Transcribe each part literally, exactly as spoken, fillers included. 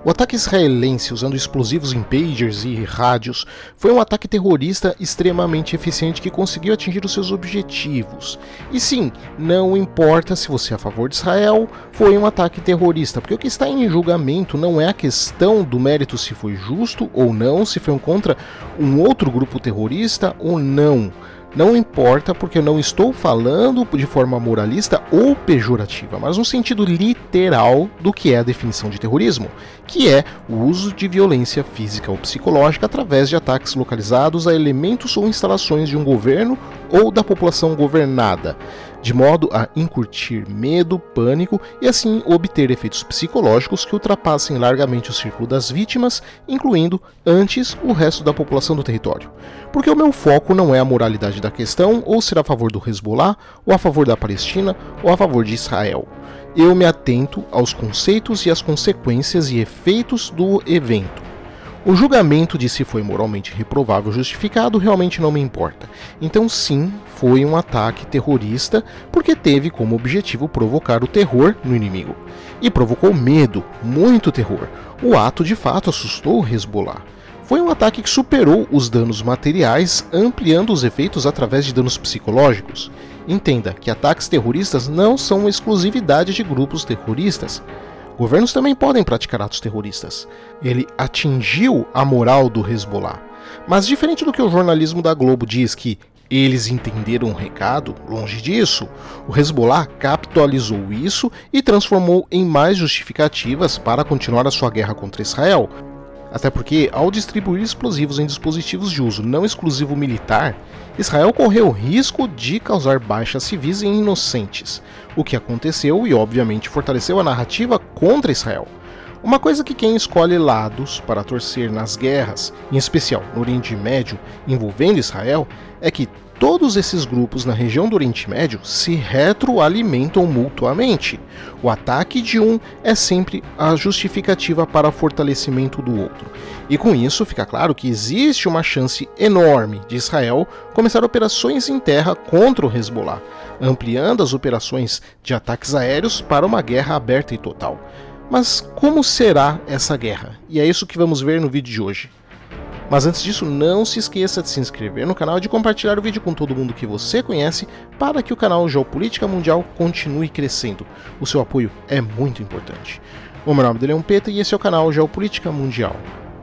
O ataque israelense usando explosivos em pagers e rádios foi um ataque terrorista extremamente eficiente que conseguiu atingir os seus objetivos. E sim, não importa se você é a favor de Israel, foi um ataque terrorista, porque o que está em julgamento não é a questão do mérito se foi justo ou não, se foi contra um outro grupo terrorista ou não. Não importa, porque eu não estou falando de forma moralista ou pejorativa, mas no sentido literal do que é a definição de terrorismo, que é o uso de violência física ou psicológica através de ataques localizados a elementos ou instalações de um governo ou da população governada, de modo a incutir medo, pânico e assim obter efeitos psicológicos que ultrapassem largamente o círculo das vítimas, incluindo antes o resto da população do território. Porque o meu foco não é a moralidade da questão, ou ser a favor do Hezbollah, ou a favor da Palestina, ou a favor de Israel. Eu me atento aos conceitos e às consequências e efeitos do evento. O julgamento de se foi moralmente reprovável ou justificado realmente não me importa. Então sim, foi um ataque terrorista porque teve como objetivo provocar o terror no inimigo. E provocou medo, muito terror. O ato de fato assustou o Hezbollah. Foi um ataque que superou os danos materiais, ampliando os efeitos através de danos psicológicos. Entenda que ataques terroristas não são uma exclusividade de grupos terroristas. Governos também podem praticar atos terroristas. Ele atingiu a moral do Hezbollah. Mas diferente do que o jornalismo da Globo diz que eles entenderam o recado, longe disso, o Hezbollah capitalizou isso e transformou em mais justificativas para continuar a sua guerra contra Israel. Até porque, ao distribuir explosivos em dispositivos de uso não exclusivo militar, Israel correu o risco de causar baixas civis e inocentes, o que aconteceu e obviamente fortaleceu a narrativa contra Israel. Uma coisa que quem escolhe lados para torcer nas guerras, em especial no Oriente Médio, envolvendo Israel, é que todos esses grupos na região do Oriente Médio se retroalimentam mutuamente. O ataque de um é sempre a justificativa para fortalecimento do outro. E com isso fica claro que existe uma chance enorme de Israel começar operações em terra contra o Hezbollah, ampliando as operações de ataques aéreos para uma guerra aberta e total. Mas como será essa guerra? E é isso que vamos ver no vídeo de hoje. Mas antes disso, não se esqueça de se inscrever no canal e de compartilhar o vídeo com todo mundo que você conhece para que o canal Geopolítica Mundial continue crescendo. O seu apoio é muito importante. O meu nome é Leon Peta e esse é o canal Geopolítica Mundial.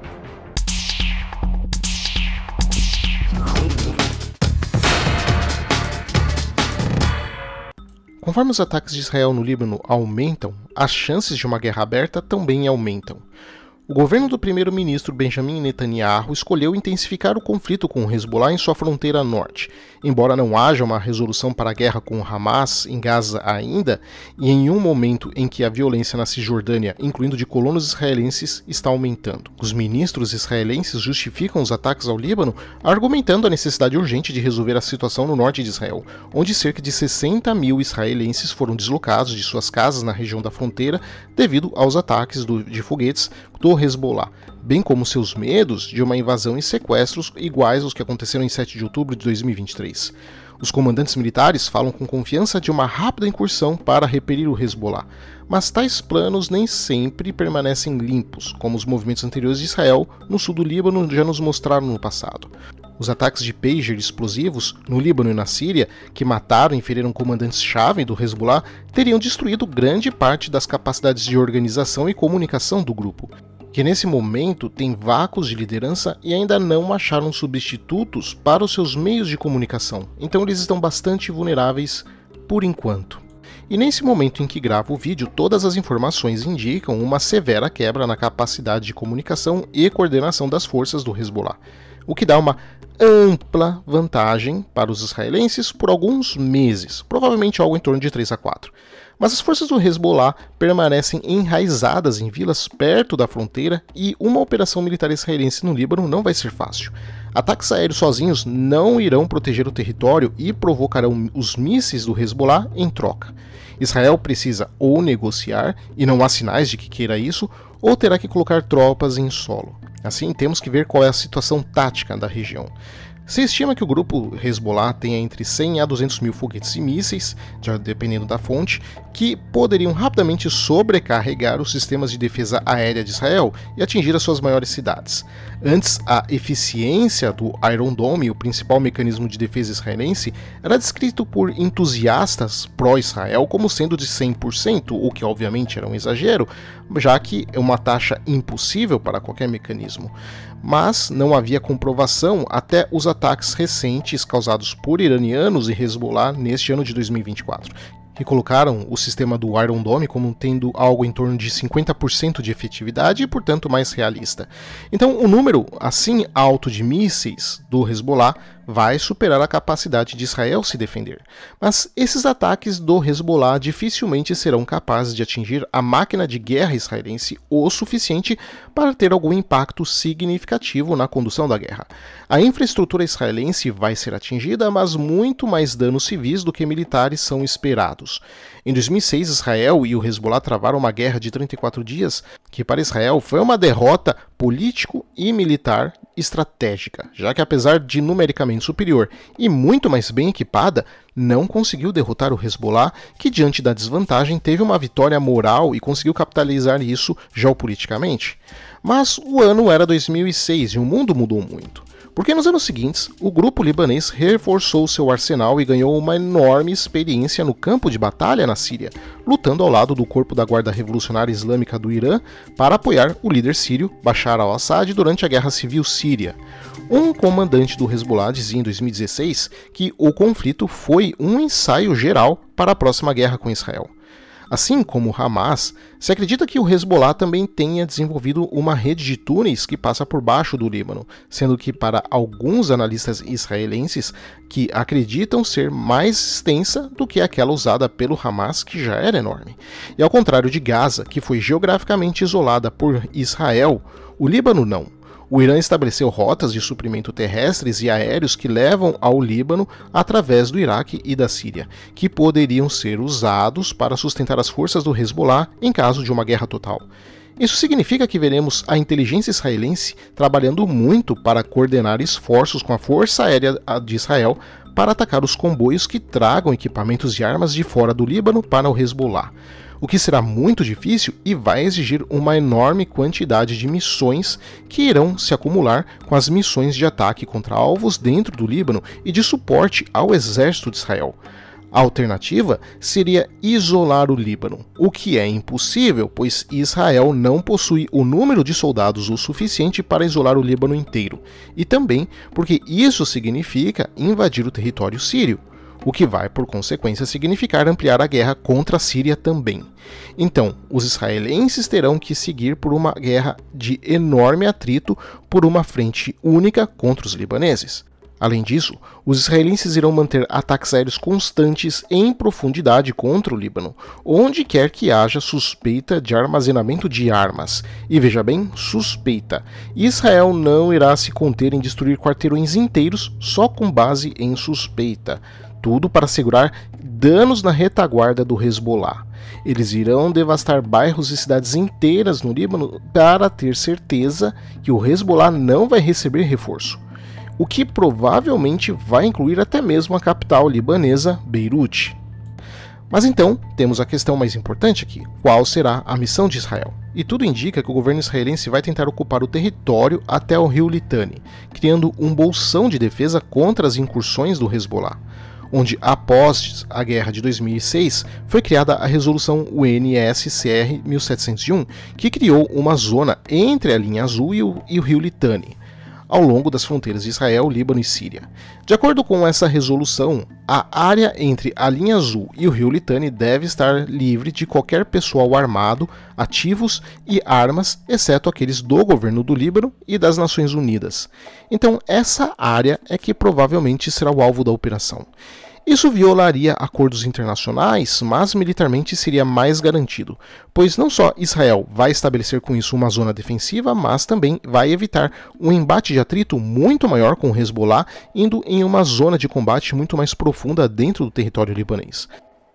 Conforme os ataques de Israel no Líbano aumentam, as chances de uma guerra aberta também aumentam. O governo do primeiro-ministro Benjamin Netanyahu escolheu intensificar o conflito com o Hezbollah em sua fronteira norte. Embora não haja uma resolução para a guerra com o Hamas em Gaza ainda, e em um momento em que a violência na Cisjordânia, incluindo de colonos israelenses, está aumentando. Os ministros israelenses justificam os ataques ao Líbano argumentando a necessidade urgente de resolver a situação no norte de Israel, onde cerca de sessenta mil israelenses foram deslocados de suas casas na região da fronteira devido aos ataques do, de foguetes do Hezbollah, bem como seus medos de uma invasão e sequestros iguais aos que aconteceram em sete de outubro de dois mil e vinte e três. Os comandantes militares falam com confiança de uma rápida incursão para repelir o Hezbollah, mas tais planos nem sempre permanecem limpos, como os movimentos anteriores de Israel no sul do Líbano já nos mostraram no passado. Os ataques de pager explosivos no Líbano e na Síria, que mataram e feriram comandantes-chave do Hezbollah, teriam destruído grande parte das capacidades de organização e comunicação do grupo, que nesse momento tem vácuos de liderança e ainda não acharam substitutos para os seus meios de comunicação, então eles estão bastante vulneráveis por enquanto. E nesse momento em que gravo o vídeo, todas as informações indicam uma severa quebra na capacidade de comunicação e coordenação das forças do Hezbollah, o que dá uma ampla vantagem para os israelenses por alguns meses, provavelmente algo em torno de três a quatro. Mas as forças do Hezbollah permanecem enraizadas em vilas perto da fronteira e uma operação militar israelense no Líbano não vai ser fácil. Ataques aéreos sozinhos não irão proteger o território e provocarão os mísseis do Hezbollah em troca. Israel precisa ou negociar, e não há sinais de que queira isso, ou terá que colocar tropas em solo. Assim, temos que ver qual é a situação tática da região. Se estima que o grupo Hezbollah tenha entre cem a duzentos mil foguetes e mísseis, já dependendo da fonte, que poderiam rapidamente sobrecarregar os sistemas de defesa aérea de Israel e atingir as suas maiores cidades. Antes, a eficiência do Iron Dome, o principal mecanismo de defesa israelense, era descrito por entusiastas pró-Israel como sendo de cem por cento, o que obviamente era um exagero, já que é uma taxa impossível para qualquer mecanismo. Mas não havia comprovação até os ataques recentes causados por iranianos e Hezbollah neste ano de dois mil e vinte e quatro. Que colocaram o sistema do Iron Dome como tendo algo em torno de cinquenta por cento de efetividade e, portanto, mais realista. Então, o número assim alto de mísseis do Hezbollah vai superar a capacidade de Israel se defender. Mas esses ataques do Hezbollah dificilmente serão capazes de atingir a máquina de guerra israelense o suficiente para ter algum impacto significativo na condução da guerra. A infraestrutura israelense vai ser atingida, mas muito mais danos civis do que militares são esperados. Em dois mil e seis, Israel e o Hezbollah travaram uma guerra de trinta e quatro dias, que para Israel foi uma derrota político e militar estratégica, já que apesar de numericamente superior e muito mais bem equipada, não conseguiu derrotar o Hezbollah, que diante da desvantagem teve uma vitória moral e conseguiu capitalizar isso geopoliticamente. Mas o ano era dois mil e seis e o mundo mudou muito. Porque nos anos seguintes, o grupo libanês reforçou seu arsenal e ganhou uma enorme experiência no campo de batalha na Síria, lutando ao lado do corpo da Guarda Revolucionária Islâmica do Irã para apoiar o líder sírio Bashar al-Assad durante a Guerra Civil Síria. Um comandante do Hezbollah dizia em dois mil e dezesseis que o conflito foi um ensaio geral para a próxima guerra com Israel. Assim como Hamas, se acredita que o Hezbollah também tenha desenvolvido uma rede de túneis que passa por baixo do Líbano, sendo que para alguns analistas israelenses que acreditam ser mais extensa do que aquela usada pelo Hamas, que já era enorme. E ao contrário de Gaza, que foi geograficamente isolada por Israel, o Líbano não. O Irã estabeleceu rotas de suprimento terrestres e aéreos que levam ao Líbano através do Iraque e da Síria, que poderiam ser usados para sustentar as forças do Hezbollah em caso de uma guerra total. Isso significa que veremos a inteligência israelense trabalhando muito para coordenar esforços com a Força Aérea de Israel para atacar os comboios que tragam equipamentos e armas de fora do Líbano para o Hezbollah, o que será muito difícil e vai exigir uma enorme quantidade de missões que irão se acumular com as missões de ataque contra alvos dentro do Líbano e de suporte ao exército de Israel. A alternativa seria isolar o Líbano, o que é impossível, pois Israel não possui o número de soldados o suficiente para isolar o Líbano inteiro, e também porque isso significa invadir o território sírio, o que vai, por consequência, significar ampliar a guerra contra a Síria também. Então, os israelenses terão que seguir por uma guerra de enorme atrito por uma frente única contra os libaneses. Além disso, os israelenses irão manter ataques aéreos constantes em profundidade contra o Líbano, onde quer que haja suspeita de armazenamento de armas. E veja bem, suspeita. Israel não irá se conter em destruir quarteirões inteiros só com base em suspeita. Tudo para assegurar danos na retaguarda do Hezbollah. Eles irão devastar bairros e cidades inteiras no Líbano para ter certeza que o Hezbollah não vai receber reforço, o que provavelmente vai incluir até mesmo a capital libanesa, Beirute. Mas então, temos a questão mais importante aqui: qual será a missão de Israel? E tudo indica que o governo israelense vai tentar ocupar o território até o rio Litani, criando um bolsão de defesa contra as incursões do Hezbollah, onde após a guerra de dois mil e seis foi criada a resolução U N S C R mil setecentos e um, que criou uma zona entre a linha azul e o, e o rio Litani, ao longo das fronteiras de Israel, Líbano e Síria. De acordo com essa resolução, a área entre a linha azul e o rio Litani deve estar livre de qualquer pessoal armado, ativos e armas, exceto aqueles do governo do Líbano e das Nações Unidas. Então, essa área é que provavelmente será o alvo da operação. Isso violaria acordos internacionais, mas militarmente seria mais garantido, pois não só Israel vai estabelecer com isso uma zona defensiva, mas também vai evitar um embate de atrito muito maior com o Hezbollah, indo em uma zona de combate muito mais profunda dentro do território libanês.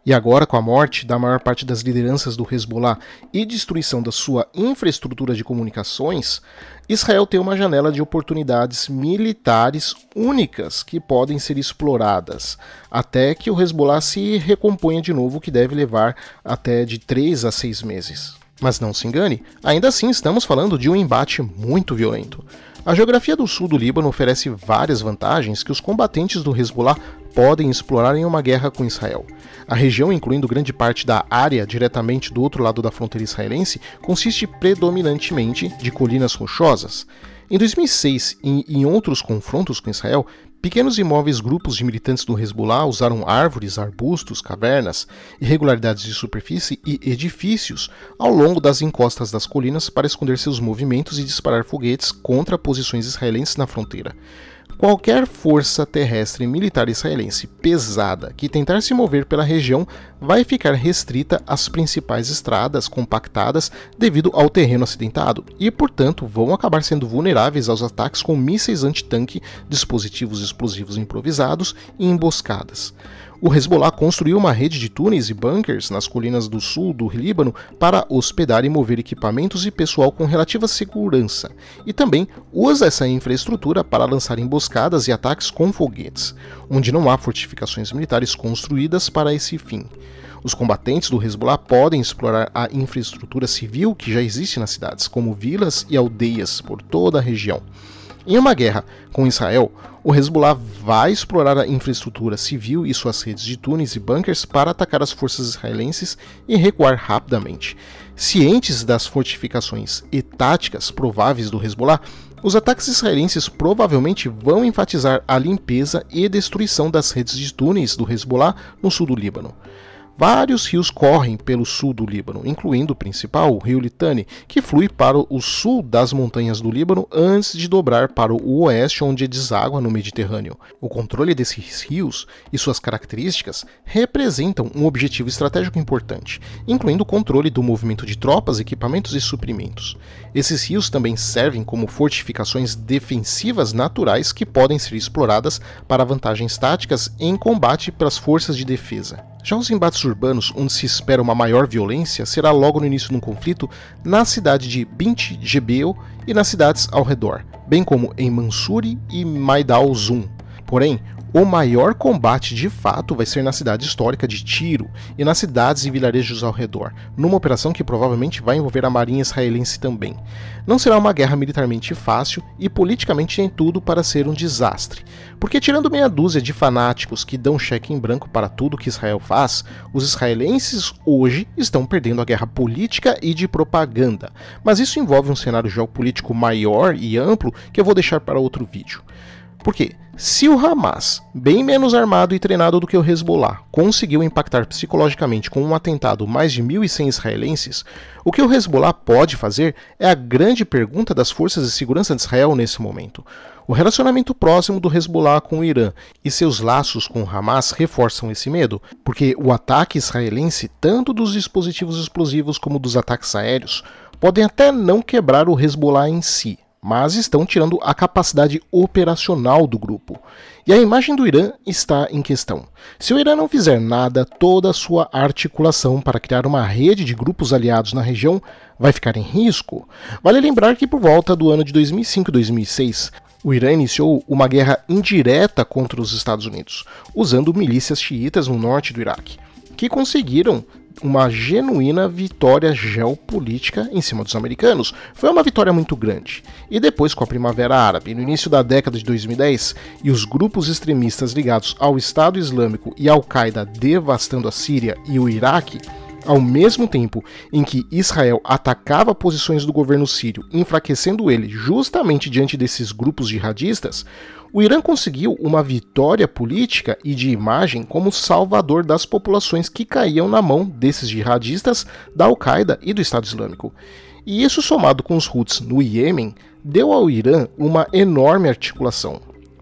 E agora, com a morte da maior parte das lideranças do Hezbollah e destruição da sua infraestrutura de comunicações, Israel tem uma janela de oportunidades militares únicas que podem ser exploradas, até que o Hezbollah se recomponha de novo, que deve levar até de três a seis meses. Mas não se engane, ainda assim estamos falando de um embate muito violento. A geografia do sul do Líbano oferece várias vantagens que os combatentes do Hezbollah podem explorar em uma guerra com Israel. A região, incluindo grande parte da área diretamente do outro lado da fronteira israelense, consiste predominantemente de colinas rochosas. Em dois mil e seis e em outros confrontos com Israel, pequenos e móveis grupos de militantes do Hezbollah usaram árvores, arbustos, cavernas, irregularidades de superfície e edifícios ao longo das encostas das colinas para esconder seus movimentos e disparar foguetes contra posições israelenses na fronteira. Qualquer força terrestre militar israelense pesada que tentar se mover pela região vai ficar restrita às principais estradas compactadas devido ao terreno acidentado e, portanto, vão acabar sendo vulneráveis aos ataques com mísseis antitanque, dispositivos explosivos improvisados e emboscadas. O Hezbollah construiu uma rede de túneis e bunkers nas colinas do sul do Líbano para hospedar e mover equipamentos e pessoal com relativa segurança, e também usa essa infraestrutura para lançar emboscadas e ataques com foguetes, onde não há fortificações militares construídas para esse fim. Os combatentes do Hezbollah podem explorar a infraestrutura civil que já existe nas cidades, como vilas e aldeias por toda a região. Em uma guerra com Israel, o Hezbollah vai explorar a infraestrutura civil e suas redes de túneis e bunkers para atacar as forças israelenses e recuar rapidamente. Cientes das fortificações e táticas prováveis do Hezbollah, os ataques israelenses provavelmente vão enfatizar a limpeza e destruição das redes de túneis do Hezbollah no sul do Líbano. Vários rios correm pelo sul do Líbano, incluindo o principal, o rio Litani, que flui para o sul das montanhas do Líbano antes de dobrar para o oeste, onde deságua no Mediterrâneo. O controle desses rios e suas características representam um objetivo estratégico importante, incluindo o controle do movimento de tropas, equipamentos e suprimentos. Esses rios também servem como fortificações defensivas naturais que podem ser exploradas para vantagens táticas em combate pelas forças de defesa. Já os embates urbanos, onde se espera uma maior violência, será logo no início de um conflito na cidade de Bint Jebel e nas cidades ao redor, bem como em Mansouri e Maidal Zum. Porém, o maior combate de fato vai ser na cidade histórica de Tiro e nas cidades e vilarejos ao redor, numa operação que provavelmente vai envolver a marinha israelense também. Não será uma guerra militarmente fácil e politicamente tem tudo para ser um desastre, porque tirando meia dúzia de fanáticos que dão cheque em branco para tudo que Israel faz, os israelenses hoje estão perdendo a guerra política e de propaganda, mas isso envolve um cenário geopolítico maior e amplo que eu vou deixar para outro vídeo. Porque se o Hamas, bem menos armado e treinado do que o Hezbollah, conseguiu impactar psicologicamente com um atentado mais de mil e cem israelenses, o que o Hezbollah pode fazer é a grande pergunta das forças de segurança de Israel nesse momento. O relacionamento próximo do Hezbollah com o Irã e seus laços com o Hamas reforçam esse medo, porque o ataque israelense, tanto dos dispositivos explosivos como dos ataques aéreos, podem até não quebrar o Hezbollah em si, mas estão tirando a capacidade operacional do grupo. E a imagem do Irã está em questão. Se o Irã não fizer nada, toda a sua articulação para criar uma rede de grupos aliados na região vai ficar em risco. Vale lembrar que por volta do ano de dois mil e cinco e dois mil e seis, o Irã iniciou uma guerra indireta contra os Estados Unidos, usando milícias xiitas no norte do Iraque, que conseguiram uma genuína vitória geopolítica em cima dos americanos. Foi uma vitória muito grande. E depois, com a Primavera Árabe, no início da década de dois mil e dez, e os grupos extremistas ligados ao Estado Islâmico e Al-Qaeda devastando a Síria e o Iraque, ao mesmo tempo em que Israel atacava posições do governo sírio, enfraquecendo ele justamente diante desses grupos jihadistas, o Irã conseguiu uma vitória política e de imagem como salvador das populações que caíam na mão desses jihadistas da Al-Qaeda e do Estado Islâmico. E isso, somado com os Houthis no Iêmen, deu ao Irã uma enorme articulação,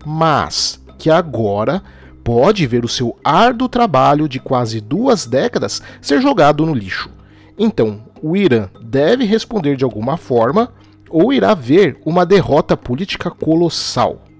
mas que agora pode ver o seu árduo trabalho de quase duas décadas ser jogado no lixo. Então, o Irã deve responder de alguma forma ou irá ver uma derrota política colossal.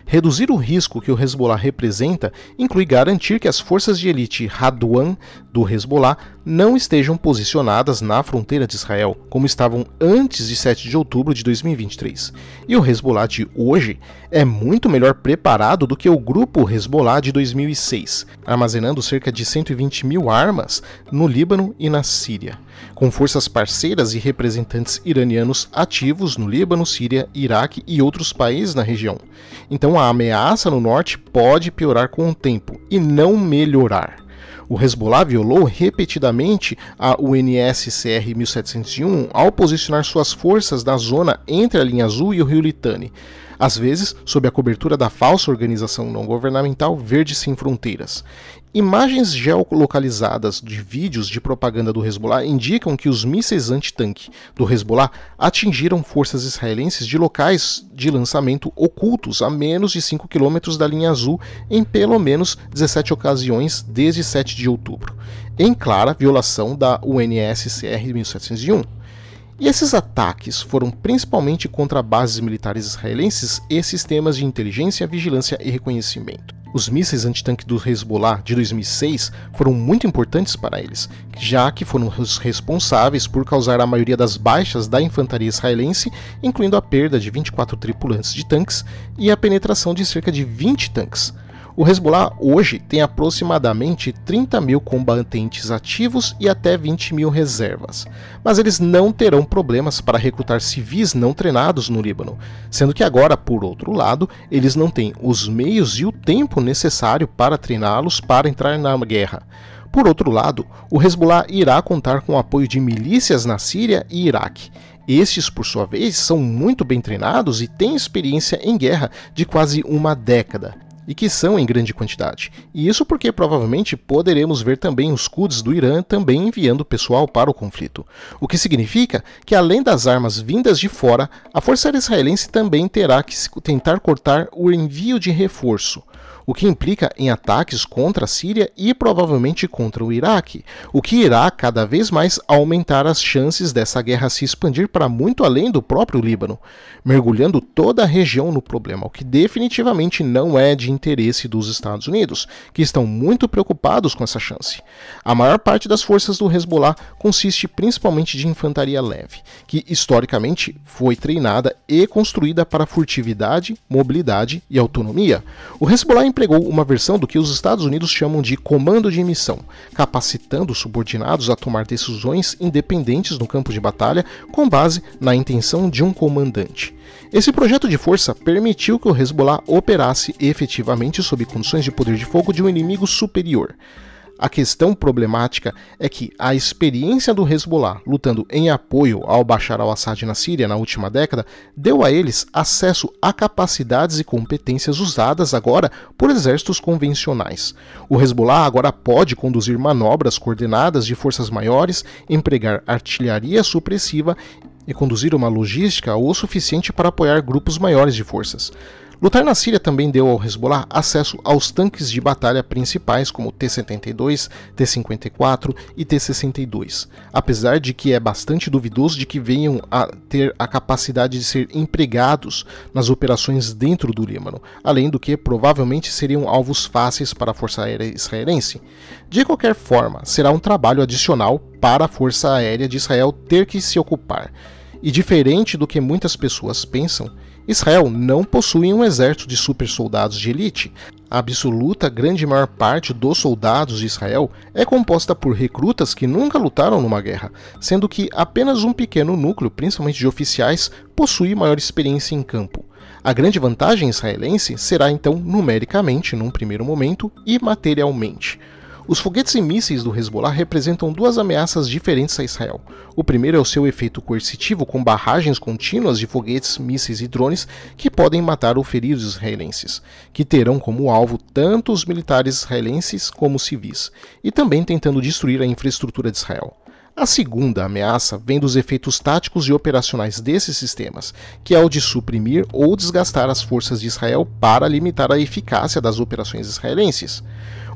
Reduzir o risco que o Hezbollah representa inclui garantir que as forças de elite Radwan do Hezbollah não estejam posicionadas na fronteira de Israel, como estavam antes de sete de outubro de dois mil e vinte e três. E o Hezbollah de hoje é muito melhor preparado do que o grupo Hezbollah de dois mil e seis, armazenando cerca de cento e vinte mil armas no Líbano e na Síria, com forças parceiras e representantes iranianos ativos no Líbano, Síria, Iraque e outros países na região. Então a ameaça no norte pode piorar com o tempo e não melhorar. O Hezbollah violou repetidamente a U N S C R mil setecentos e um ao posicionar suas forças na zona entre a linha azul e o rio Litani, às vezes sob a cobertura da falsa organização não governamental Verde Sem Fronteiras. Imagens geolocalizadas de vídeos de propaganda do Hezbollah indicam que os mísseis antitanque do Hezbollah atingiram forças israelenses de locais de lançamento ocultos a menos de cinco quilômetros da linha azul em pelo menos dezessete ocasiões desde sete de outubro, em clara violação da U N S C R mil setecentos e um. E esses ataques foram principalmente contra bases militares israelenses e sistemas de inteligência, vigilância e reconhecimento. Os mísseis antitanque do Hezbollah de dois mil e seis foram muito importantes para eles, já que foram os responsáveis por causar a maioria das baixas da infantaria israelense, incluindo a perda de vinte e quatro tripulantes de tanques e a penetração de cerca de vinte tanques. O Hezbollah hoje tem aproximadamente trinta mil combatentes ativos e até vinte mil reservas, mas eles não terão problemas para recrutar civis não treinados no Líbano, sendo que agora, por outro lado, eles não têm os meios e o tempo necessário para treiná-los para entrar na guerra. Por outro lado, o Hezbollah irá contar com o apoio de milícias na Síria e Iraque. Estes, por sua vez, são muito bem treinados e têm experiência em guerra de quase uma década, e que são em grande quantidade. E isso porque provavelmente poderemos ver também os Quds do Irã também enviando pessoal para o conflito. O que significa que, além das armas vindas de fora, a força aérea israelense também terá que tentar cortar o envio de reforço, o que implica em ataques contra a Síria e provavelmente contra o Iraque, o que irá cada vez mais aumentar as chances dessa guerra se expandir para muito além do próprio Líbano, mergulhando toda a região no problema, o que definitivamente não é de interesse dos Estados Unidos, que estão muito preocupados com essa chance. A maior parte das forças do Hezbollah consiste principalmente de infantaria leve, que historicamente foi treinada e construída para furtividade, mobilidade e autonomia. O Hezbollah empregou uma versão do que os Estados Unidos chamam de comando de missão, capacitando os subordinados a tomar decisões independentes no campo de batalha com base na intenção de um comandante. Esse projeto de força permitiu que o Hezbollah operasse efetivamente sob condições de poder de fogo de um inimigo superior. A questão problemática é que a experiência do Hezbollah lutando em apoio ao Bashar al-Assad na Síria na última década deu a eles acesso a capacidades e competências usadas agora por exércitos convencionais. O Hezbollah agora pode conduzir manobras coordenadas de forças maiores, empregar artilharia supressiva e conduzir uma logística o suficiente para apoiar grupos maiores de forças. Lutar na Síria também deu ao Hezbollah acesso aos tanques de batalha principais como o T setenta e dois, T cinquenta e quatro e T sessenta e dois, apesar de que é bastante duvidoso de que venham a ter a capacidade de ser empregados nas operações dentro do Líbano, além do que provavelmente seriam alvos fáceis para a Força Aérea Israelense. De qualquer forma, será um trabalho adicional para a Força Aérea de Israel ter que se ocupar. E diferente do que muitas pessoas pensam, Israel não possui um exército de super soldados de elite. A absoluta grande maior parte dos soldados de Israel é composta por recrutas que nunca lutaram numa guerra, sendo que apenas um pequeno núcleo, principalmente de oficiais, possui maior experiência em campo. A grande vantagem israelense será então numericamente num primeiro momento e materialmente. Os foguetes e mísseis do Hezbollah representam duas ameaças diferentes a Israel. O primeiro é o seu efeito coercitivo com barragens contínuas de foguetes, mísseis e drones que podem matar ou ferir os israelenses, que terão como alvo tanto os militares israelenses como civis, e também tentando destruir a infraestrutura de Israel. A segunda ameaça vem dos efeitos táticos e operacionais desses sistemas, que é o de suprimir ou desgastar as forças de Israel para limitar a eficácia das operações israelenses.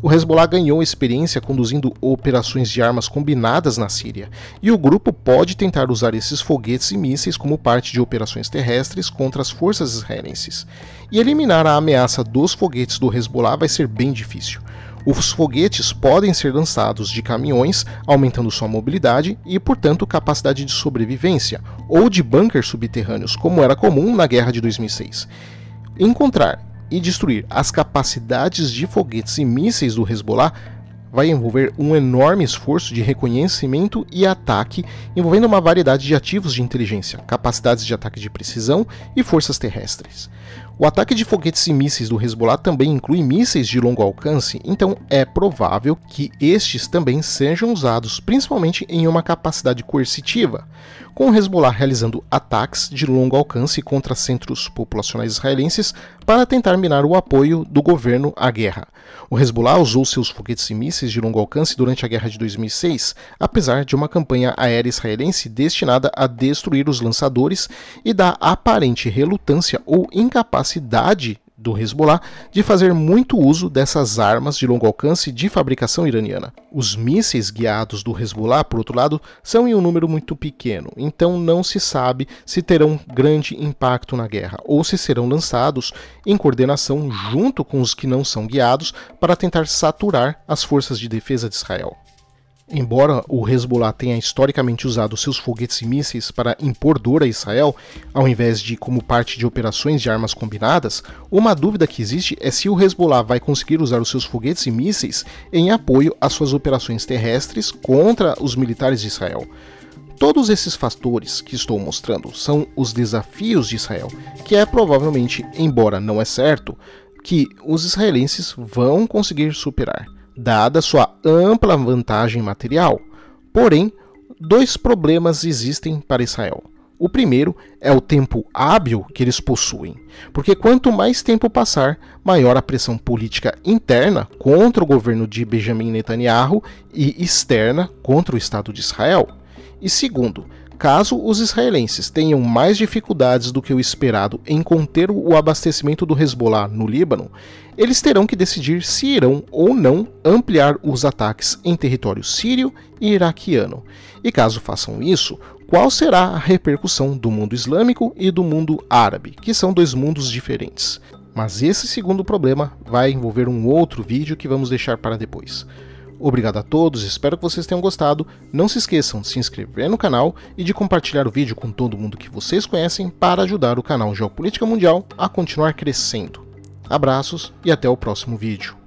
o Hezbollah ganhou experiência conduzindo operações de armas combinadas na Síria, e o grupo pode tentar usar esses foguetes e mísseis como parte de operações terrestres contra as forças israelenses. E eliminar a ameaça dos foguetes do Hezbollah vai ser bem difícil. Os foguetes podem ser lançados de caminhões, aumentando sua mobilidade e, portanto, capacidade de sobrevivência, ou de bunkers subterrâneos, como era comum na guerra de dois mil e seis. Encontrar e destruir as capacidades de foguetes e mísseis do Hezbollah vai envolver um enorme esforço de reconhecimento e ataque, envolvendo uma variedade de ativos de inteligência, capacidades de ataque de precisão e forças terrestres. O ataque de foguetes e mísseis do Hezbollah também inclui mísseis de longo alcance, então é provável que estes também sejam usados principalmente em uma capacidade coercitiva, com o Hezbollah realizando ataques de longo alcance contra centros populacionais israelenses para tentar minar o apoio do governo à guerra. O Hezbollah usou seus foguetes e mísseis de longo alcance durante a guerra de dois mil e seis, apesar de uma campanha aérea israelense destinada a destruir os lançadores e da aparente relutância ou incapacidade do Hezbollah de fazer muito uso dessas armas de longo alcance de fabricação iraniana. Os mísseis guiados do Hezbollah, por outro lado, são em um número muito pequeno, então não se sabe se terão grande impacto na guerra ou se serão lançados em coordenação junto com os que não são guiados para tentar saturar as forças de defesa de Israel. Embora o Hezbollah tenha historicamente usado seus foguetes e mísseis para impor dor a Israel, ao invés de como parte de operações de armas combinadas, uma dúvida que existe é se o Hezbollah vai conseguir usar os seus foguetes e mísseis em apoio às suas operações terrestres contra os militares de Israel. Todos esses fatores que estou mostrando são os desafios de Israel, que é provavelmente, embora não é certo, que os israelenses vão conseguir superar, dada sua ampla vantagem material. Porém, dois problemas existem para Israel. O primeiro é o tempo hábil que eles possuem, porque quanto mais tempo passar, maior a pressão política interna contra o governo de Benjamin Netanyahu e externa contra o Estado de Israel. E segundo, caso os israelenses tenham mais dificuldades do que o esperado em conter o abastecimento do Hezbollah no Líbano, eles terão que decidir se irão ou não ampliar os ataques em território sírio e iraquiano. E caso façam isso, qual será a repercussão do mundo islâmico e do mundo árabe, que são dois mundos diferentes? Mas esse segundo problema vai envolver um outro vídeo que vamos deixar para depois. Obrigado a todos, espero que vocês tenham gostado. Não se esqueçam de se inscrever no canal e de compartilhar o vídeo com todo mundo que vocês conhecem para ajudar o canal Geopolítica Mundial a continuar crescendo. Abraços e até o próximo vídeo.